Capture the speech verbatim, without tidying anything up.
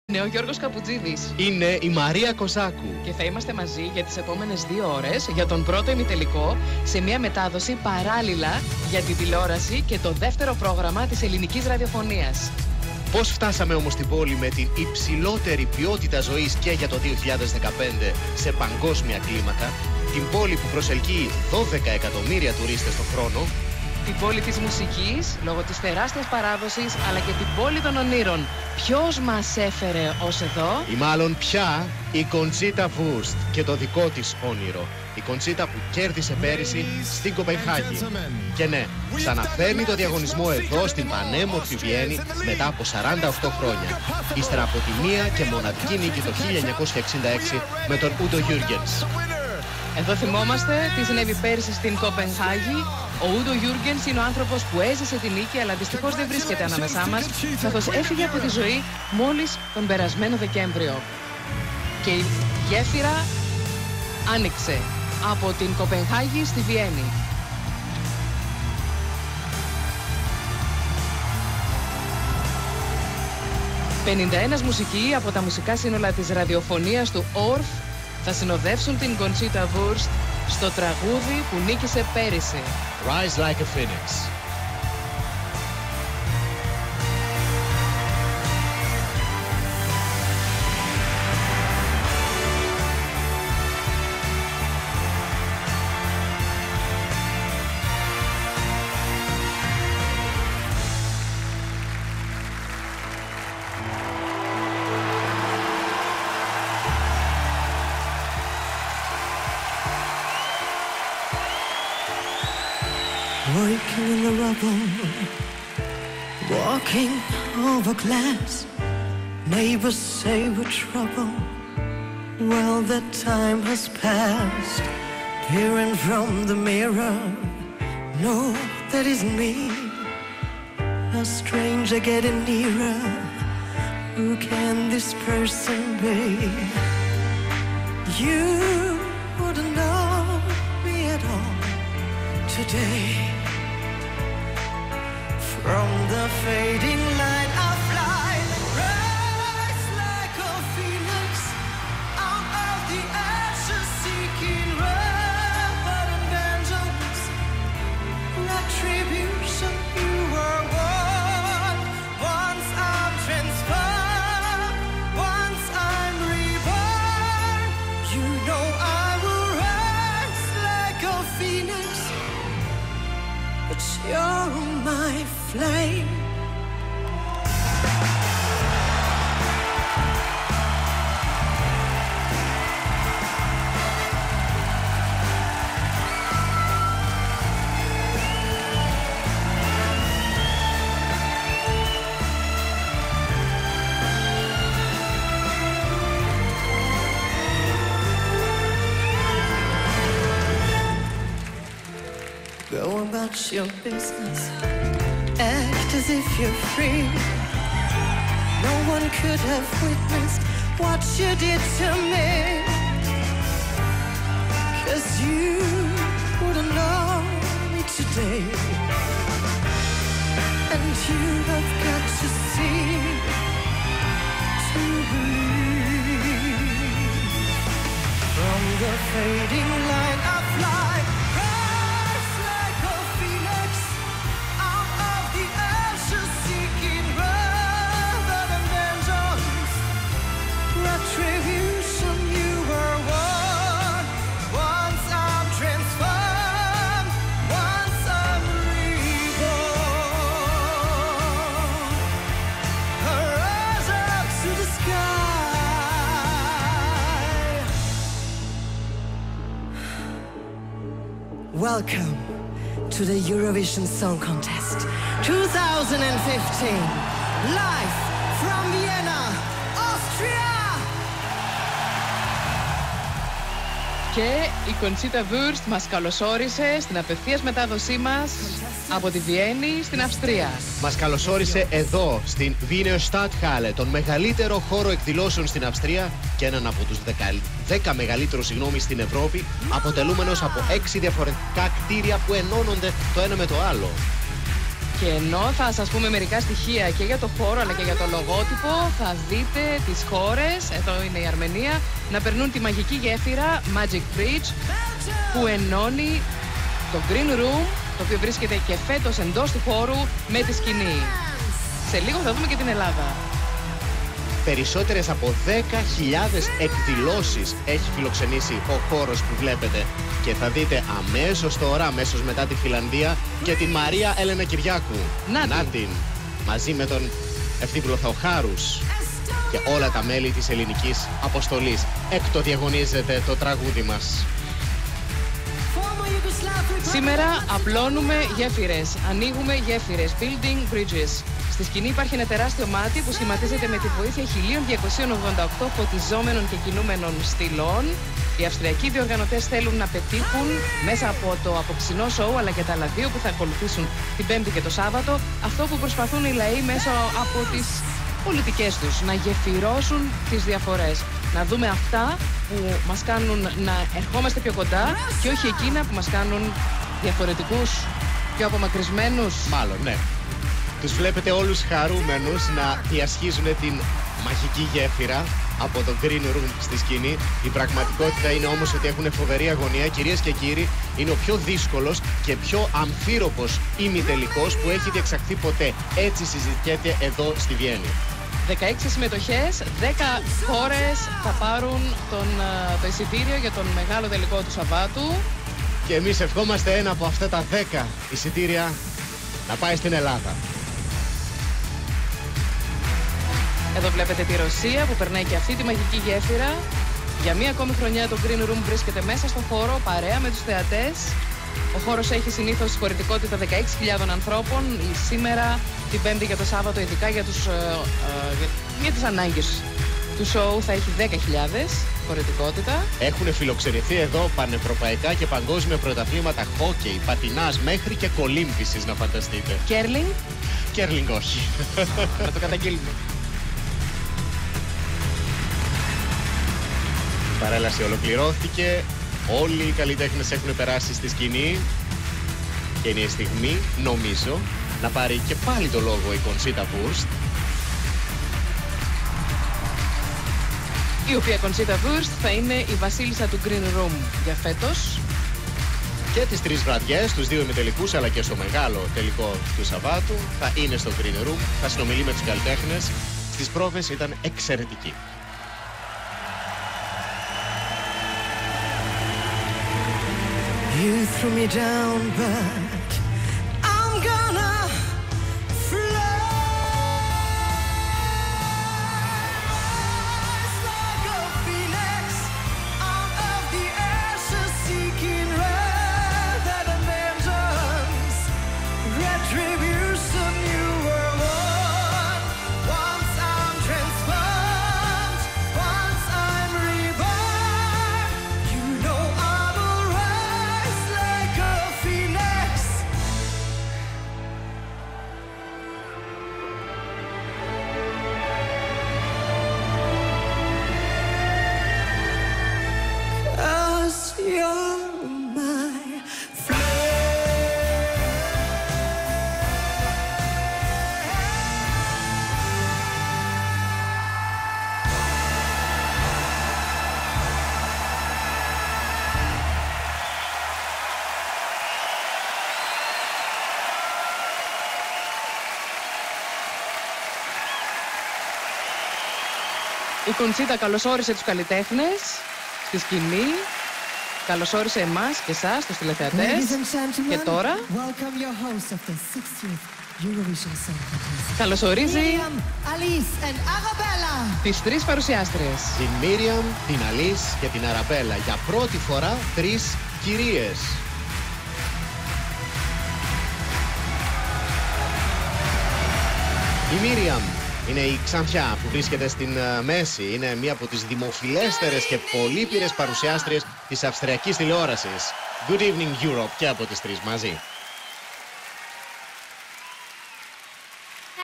Είναι ο Γιώργος Καπουτζίδης. Είναι η Μαρία Κοζάκου. Και θα είμαστε μαζί για τις επόμενες δύο ώρες για τον πρώτο ημιτελικό σε μια μετάδοση παράλληλα για την τηλεόραση και το δεύτερο πρόγραμμα της ελληνικής ραδιοφωνίας. Πώς φτάσαμε όμως στην πόλη με την υψηλότερη ποιότητα ζωής και για το δύο χιλιάδες δεκαπέντε σε παγκόσμια κλίμακα, την πόλη που προσελκύει δώδεκα εκατομμύρια τουρίστες το χρόνο, την πόλη της μουσικής, λόγω της τεράστιας παράδοσης, αλλά και την πόλη των ονείρων. Ποιος μας έφερε ως εδώ? Ή μάλλον πια η Κοντσίτα Βουρστ και το δικό της όνειρο. Η Κοντσίτα που κέρδισε πέρυσι στην Κοπενχάγη. Και ναι, ξαναφέρνει το διαγωνισμό εδώ στην πανέμορφη Βιέννη μετά από σαράντα οκτώ χρόνια. Ύστερα από τη μία και μοναδική νίκη το χίλια εννιακόσια εξήντα έξι με τον Ούντο Γιούργενς. Εδώ θυμόμαστε τι συνέβη πέρυσι στην Κοπενχάγη. Ο Ούντο Γιούργενς είναι ο άνθρωπος που έζησε την νίκη, αλλά δυστυχώς δεν βρίσκεται ανάμεσά μας, καθώς έφυγε από τη ζωή μόλις τον περασμένο Δεκέμβριο. Και η γέφυρα άνοιξε από την Κοπενχάγη στη Βιέννη. πενήντα ένα μουσικοί από τα μουσικά σύνολα της ραδιοφωνίας του Ορφ θα συνοδεύσουν την Κοντσίτα Βουρστ στο τραγούδι που νίκησε πέρυσι. Rise like a phoenix. Working in the rubble, walking over glass. Neighbors say we're trouble. Well, that time has passed. Peering from the mirror, no, that isn't me. A stranger getting nearer. Who can this person be? You wouldn't know me at all today. From the fading light I fly, rise like a phoenix, out of the ashes seeking reverent vengeance, retribution. You were one, once I'm transformed, once I'm reborn. You know I will rise like a phoenix, but you're my flame. Go about your business. Act as if you're free. No one could have witnessed what you did to me. 'Cause you wouldn't know me today. And you have got to see, to believe. From the fading light I fly, rise like a phoenix, out of the ashes seeking reverent vengeance, retribution. You were one, once I'm transformed, once I'm reborn. I rise up to the sky. Welcome to the Eurovision Song Contest twenty fifteen, live from Vienna, Austria. Και η Κοντσίτα Βουρστ μας καλωσόρισε στην απευθείας μετάδοσή μας από τη Βιέννη στην Αυστρία. Μας καλωσόρισε εδώ, στην Wiener Stadthalle, τον μεγαλύτερο χώρο εκδηλώσεων στην Αυστρία και έναν από τους δέκα μεγαλύτερους συγγνώμη στην Ευρώπη, αποτελούμενος από έξι διαφορετικά κτίρια που ενώνονται το ένα με το άλλο. Και ενώ θα σας πούμε μερικά στοιχεία και για το χώρο αλλά και για το λογότυπο, θα δείτε τις χώρες, εδώ είναι η Αρμενία, να περνούν τη μαγική γέφυρα Magic Bridge που ενώνει το Green Room, το οποίο βρίσκεται και φέτος εντός του χώρου, με τη σκηνή. Σε λίγο θα δούμε και την Ελλάδα. Περισσότερες από δέκα χιλιάδες εκδηλώσεις έχει φιλοξενήσει ο χώρος που βλέπετε. Και θα δείτε αμέσως τώρα, αμέσως μετά τη Φιλανδία, και την Μαρία Έλενα Κυριάκου. Να, Να την. Μαζί με τον Ευθύμιλο Θεοχάρους και όλα τα μέλη της ελληνικής αποστολής. Εκτοδιαγωνίζεται το τραγούδι μας. Σήμερα απλώνουμε γέφυρες, ανοίγουμε γέφυρες, building bridges. Στη σκηνή υπάρχει ένα τεράστιο μάτι που σχηματίζεται με τη βοήθεια χίλια διακόσια ογδόντα οκτώ φωτιζόμενων και κινούμενων στυλών. Οι Αυστριακοί διοργανωτές θέλουν να πετύχουν μέσα από το απόψινό σοου αλλά και τα άλλα δύο που θα ακολουθήσουν την Πέμπτη και το Σάββατο αυτό που προσπαθούν οι λαοί μέσα από τις πολιτικές τους, να γεφυρώσουν τις διαφορές. Να δούμε αυτά που μας κάνουν να ερχόμαστε πιο κοντά και όχι εκείνα που μας κάνουν διαφορετικούς, πιο απομακρυσμένους. Μάλλον, ναι. Τους βλέπετε όλους χαρούμενους να διασχίζουν την μαγική γέφυρα από το Green Room στη σκηνή. Η πραγματικότητα είναι όμως ότι έχουν φοβερή αγωνία. Κυρίες και κύριοι, είναι ο πιο δύσκολος και πιο αμφίροπος ημιτελικός που έχει διεξαχθεί ποτέ. Έτσι συζητιέται εδώ στη Βιέννη. δεκαέξι συμμετοχές, δέκα χώρες θα πάρουν τον, το εισιτήριο για τον μεγάλο τελικό του Σαββάτου. Και εμείς ευχόμαστε ένα από αυτά τα δέκα εισιτήρια να πάει στην Ελλάδα. Εδώ βλέπετε τη Ρωσία που περνάει και αυτή τη μαγική γέφυρα. Για μία ακόμη χρονιά το Green Room βρίσκεται μέσα στον χώρο παρέα με τους θεατές. Ο χώρος έχει συνήθως χωρητικότητα δεκαέξι χιλιάδων ανθρώπων. Σήμερα, την Πέμπτη και το Σάββατο, ειδικά για, τους, ε, ε, για τις ανάγκες του σοου, θα έχει δέκα χιλιάδες χωρητικότητα. Έχουν φιλοξενηθεί εδώ πανευρωπαϊκά και παγκόσμια πρωταθλήματα χόκεϊ, πατινάς μέχρι και κολύμβησης, να φανταστείτε. Κέρλινγκ. Κέρλινγκ όχι. Να το καταγγείλουμε. Η παρέλαση ολοκληρώθηκε. Όλοι οι καλλιτέχνες έχουν περάσει στη σκηνή. Και είναι η στιγμή, νομίζω, να πάρει και πάλι το λόγο η Conchita Wurst. Η οποία Conchita Wurst θα είναι η βασίλισσα του Green Room για φέτος. Και τις τρεις βραδιές, τους δύο ημιτελικούς αλλά και στο μεγάλο τελικό του Σαββάτου θα είναι στο Green Room. Θα συνομιλεί με τους καλλιτέχνες. Στις πρόβες ήταν εξαιρετική. You threw me down, but I'm gonna fly like a phoenix out of the ashes, seeking rather than vengeance, retribution. You were one. Once I'm transformed, once I'm reborn. You know I will rise like a phoenix. Cause you're my Η Conchita καλωσόρισε τους καλλιτέχνες στη σκηνή. Καλωσόρισε εμάς και εσάς, τους τηλεθεατές. Ladies and gentlemen, Και τώρα welcome your host of the sixtieth Eurovision Song Contest. καλωσορίζει Miriam, Alice and Arabella. τις τρεις παρουσιάστριες. Την Μίριαμ, την Αλίς και την Αραμπέλα. Για πρώτη φορά τρεις κυρίες. Η Μίριαμ είναι η ξανθιά που βρίσκεται στην uh, μέση. Είναι μία από τις δημοφιλέστερες και πολύπειρες παρουσιάστριες της αυστριακής τηλεόρασης. Good evening Europe και από τις τρεις μαζί.